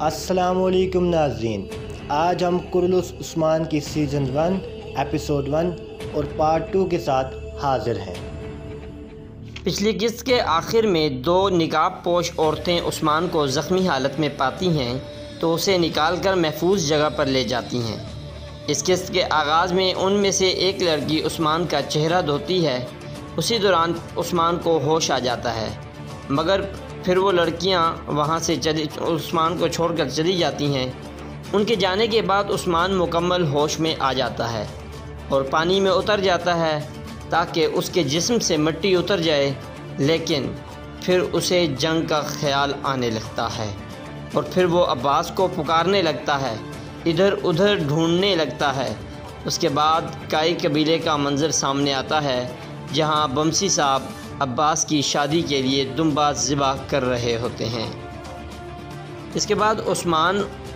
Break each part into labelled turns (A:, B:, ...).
A: अस्सलाम वालेकुम नाज़रीन, आज हम कुरलुस उस्मान की सीज़न 1 एपिसोड 1 और पार्ट 2 के साथ हाज़िर हैं।
B: पिछली किस्त के आखिर में दो निकाब पोश औरतें उस्मान को ज़ख्मी हालत में पाती हैं तो उसे निकाल कर महफूज जगह पर ले जाती हैं। इस किस्त के आगाज़ में उनमें से एक लड़की उस्मान का चेहरा धोती है। उसी दौरान उस्मान को होश आ जाता है, मगर फिर वो लड़कियां वहां से उस्मान को छोड़कर चली जाती हैं। उनके जाने के बाद उस्मान मुकम्मल होश में आ जाता है और पानी में उतर जाता है ताकि उसके जिस्म से मिट्टी उतर जाए, लेकिन फिर उसे जंग का ख्याल आने लगता है और फिर वो अब्बास को पुकारने लगता है, इधर उधर ढूंढने लगता है। उसके बाद काई कबीले का मंज़र सामने आता है जहां बमसी साहब अब्बास की शादी के लिए दुम्बा ज़िबा कर रहे होते हैं। इसके बाद उस्मान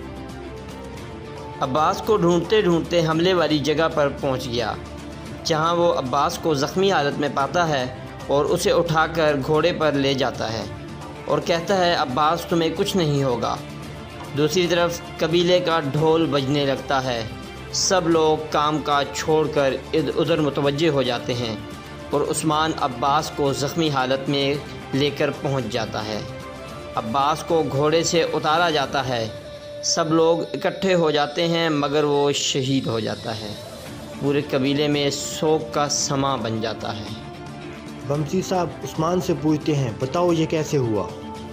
B: अब्बास को ढूंढते ढूंढते हमले वाली जगह पर पहुंच गया, जहां वो अब्बास को ज़ख्मी हालत में पाता है और उसे उठाकर घोड़े पर ले जाता है और कहता है, अब्बास तुम्हें कुछ नहीं होगा। दूसरी तरफ कबीले का ढोल बजने लगता है। सब लोग काम काज छोड़कर इधर उधर मुतवज्जे हो जाते हैं और उस्मान अब्बास को ज़ख्मी हालत में लेकर पहुंच जाता है। अब्बास को घोड़े से उतारा जाता है। सब लोग इकट्ठे हो जाते हैं, मगर वो शहीद हो जाता है। पूरे कबीले में शोक का समा बन जाता है।
A: बमसी साहब उस्मान से पूछते हैं, बताओ ये कैसे हुआ?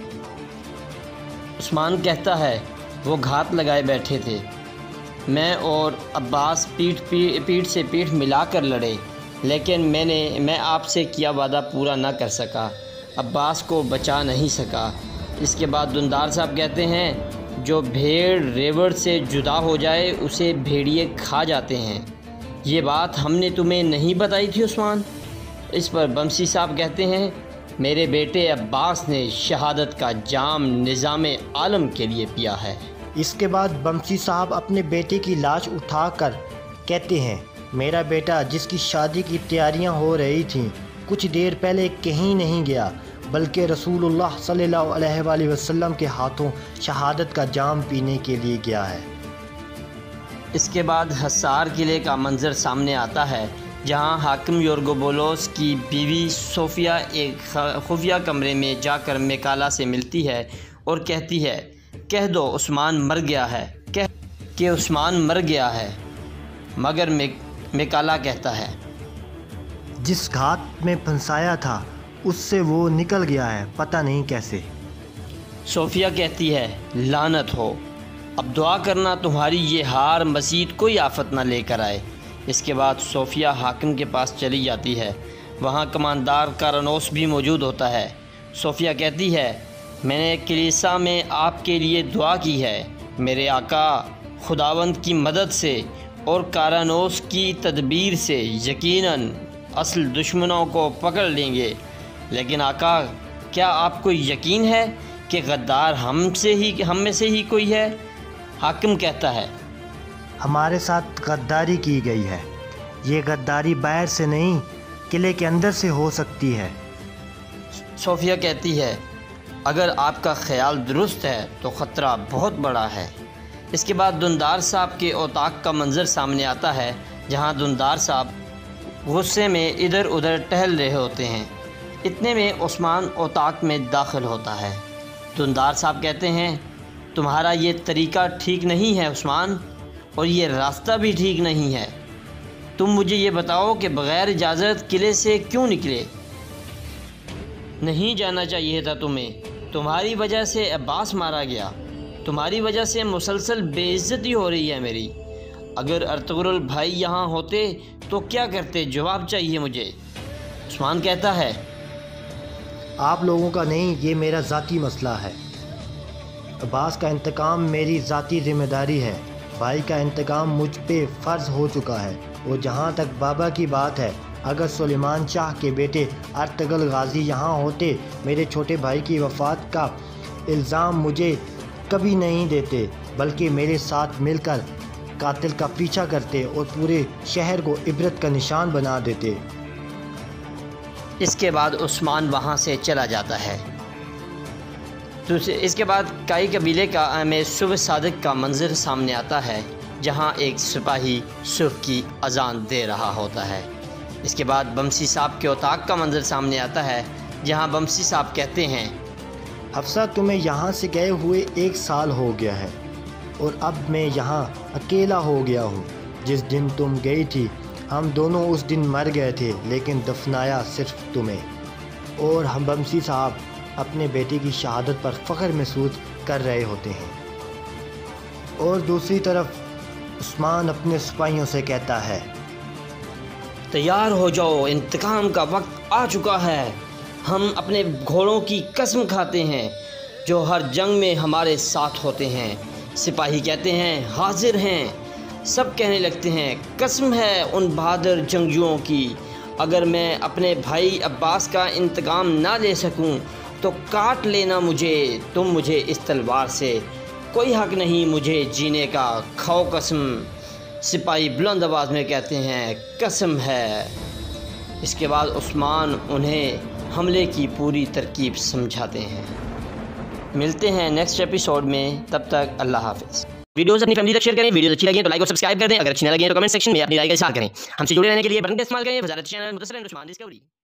B: उस्मान कहता है, वो घात लगाए बैठे थे। मैं और अब्बास पीठ से पीठ मिलाकर लड़े, लेकिन मैं आपसे किया वादा पूरा न कर सका, अब्बास को बचा नहीं सका। इसके बाद दुंदार साहब कहते हैं, जो भेड़ रेवड़ से जुदा हो जाए उसे भेड़िए खा जाते हैं। ये बात हमने तुम्हें नहीं बताई थी उस्मान। इस पर बमसी साहब कहते हैं, मेरे बेटे अब्बास ने शहादत का जाम निज़ाम आलम के लिए पिया है।
A: इसके बाद बमसी साहब अपने बेटे की लाश उठाकर कहते हैं, मेरा बेटा जिसकी शादी की तैयारियां हो रही थीं, कुछ देर पहले कहीं नहीं गया, बल्कि रसूलुल्लाह सल्लल्लाहु अलैहि वसल्लम के हाथों शहादत का जाम पीने के लिए गया है।
B: इसके बाद हसार किले का मंज़र सामने आता है, जहां हाकिम योरगोबोलोस की बीवी सोफिया एक खुफिया कमरे में जाकर मेकाला से मिलती है और कहती है, कह दो उस्मान मर गया है, कह कि उस्मान मर गया है। मगर मेकाला कहता है,
A: जिस घात में फंसाया था उससे वो निकल गया है, पता नहीं कैसे।
B: सोफिया कहती है, लानत हो, अब दुआ करना तुम्हारी ये हार मज़ीद कोई आफत ना लेकर आए। इसके बाद सोफिया हाकिम के पास चली जाती है। वहाँ कमांडर कारनोस भी मौजूद होता है। सोफिया कहती है, मैंने कलीसा में आपके लिए दुआ की है, मेरे आका खुदावंद की मदद से और कारनोस की तदबीर से यकीनन असल दुश्मनों को पकड़ लेंगे। लेकिन आका, क्या आपको यकीन है कि गद्दार हम में से ही कोई है? हाकिम कहता है,
A: हमारे साथ गद्दारी की गई है। ये गद्दारी बाहर से नहीं, किले के अंदर से हो सकती है।
B: सोफिया कहती है, अगर आपका ख्याल दुरुस्त है तो ख़तरा बहुत बड़ा है। इसके बाद दुंदार साहब के औताक का मंज़र सामने आता है, जहां दुंदार साहब गुस्से में इधर उधर टहल रहे होते हैं। इतने में उस्मान औताक में दाखिल होता है। दुंदार साहब कहते हैं, तुम्हारा ये तरीका ठीक नहीं है उस्मान, और ये रास्ता भी ठीक नहीं है। तुम मुझे ये बताओ कि बग़ैर इजाज़त किले से क्यों निकले? नहीं जाना चाहिए था तुम्हें। तुम्हारी वजह से अब्बास मारा गया, तुम्हारी वजह से मुसलसल बेइज्जती हो रही है मेरी। अगर अर्तुगरुल भाई यहाँ होते तो क्या करते? जवाब चाहिए मुझे। उस्मान कहता है,
A: आप लोगों का नहीं, ये मेरा ज़ाती मसला है। अब्बास का इंतकाम मेरी ज़ाती ज़िम्मेदारी है। भाई का इंतकाम मुझ पे फ़र्ज़ हो चुका है। और जहाँ तक बाबा की बात है, अगर सुलेमान शाह के बेटे अर्तुगरुल गाज़ी यहाँ होते, मेरे छोटे भाई की वफ़ात का इल्ज़ाम मुझे कभी नहीं देते, बल्कि मेरे साथ मिलकर कातिल का पीछा करते और पूरे शहर को इबरत का निशान बना देते।
B: इसके बाद उस्मान वहाँ से चला जाता है। اس کے بعد کائی قبیلے کا میں صبح صادق کا منظر سامنے آتا ہے جہاں ایک سپاہی صبح کی اذان دے رہا ہوتا ہے۔ اس کے بعد بمسی صاحب کے اتاق کا منظر سامنے آتا ہے جہاں بمسی صاحب کہتے ہیں،
A: حفصہ تمہیں یہاں سے گئے ہوئے 1 سال ہو گیا ہے اور اب میں یہاں اکیلا ہو گیا ہوں۔ جس دن تم گئی تھی ہم دونوں اس دن مر گئے تھے، لیکن دفنایا صرف تمہیں۔ اور ہم بمسی صاحب اپنے بیٹے کی شہادت پر فخر محسوس کر رہے ہوتے ہیں۔ اور دوسری طرف عثمان اپنے سپاہیوں سے کہتا ہے،
B: تیار ہو جاؤ، انتقام کا وقت آ چکا ہے۔ ہم اپنے گھوڑوں کی قسم کھاتے ہیں جو ہر جنگ میں ہمارے ساتھ ہوتے ہیں۔ سپاہی کہتے ہیں، حاضر ہیں۔ سب کہنے لگتے ہیں، قسم ہے ان بہادر جنگجوؤں کی، اگر میں اپنے بھائی عباس کا انتقام نہ لے سکوں تو کاٹ لینا مجھے، تم مجھے اس تلوار سے، کوئی حق نہیں مجھے جینے کا، کھاؤ قسم۔ سپاہی بلند آواز میں کہتے ہیں، قسم ہے۔ اس کے بعد عثمان انہیں حملے کی پوری ترکیب سمجھاتے ہیں۔ ملتے ہیں نیکسٹ ایپیسوڈ میں، تب تک اللہ حافظ۔ ویڈیوز اپنی فیملی تک شیئر کریں، ویڈیوز اچھی لگیں تو لائک اور سبسکرائب کر دیں، اگر اچھی نہ لگیں تو کمنٹ سیکشن میں اپنی رائے کا اظہار کریں۔ ہم سے جڑے رہنے کے لیے بٹن کا استعمال کریں، وزارت چینل مختصراً عثمان ڈسکوری۔